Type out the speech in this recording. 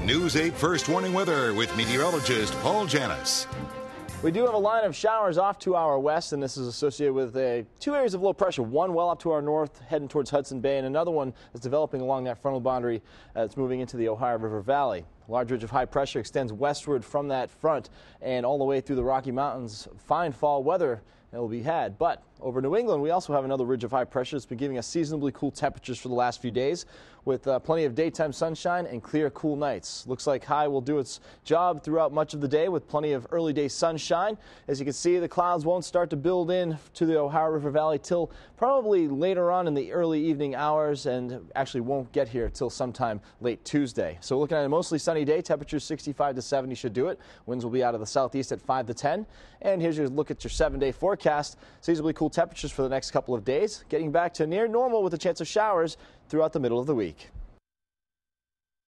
News 8 First Warning Weather with meteorologist Paul Janus. We do have a line of showers off to our west, and this is associated with two areas of low pressure. One well up to our north, heading towards Hudson Bay, and another one that's developing along that frontal boundary that's moving into the Ohio River Valley. A large ridge of high pressure extends westward from that front and all the way through the Rocky Mountains. Fine fall weather will be had. But over New England, we also have another ridge of high pressure that's been giving us seasonably cool temperatures for the last few days, with plenty of daytime sunshine and clear, cool nights. Looks like high will do its job throughout much of the day with plenty of early day sunshine. As you can see, the clouds won't start to build in to the Ohio River Valley till probably later on in the early evening hours, and actually won't get here till sometime late Tuesday. So we're looking at a mostly sunny day. Temperatures 65 to 70 should do it. Winds will be out of the southeast at 5 to 10. And here's your look at your 7-day forecast. Seasonably cool temperatures for the next couple of days, getting back to near normal with a chance of showers throughout the middle of the week.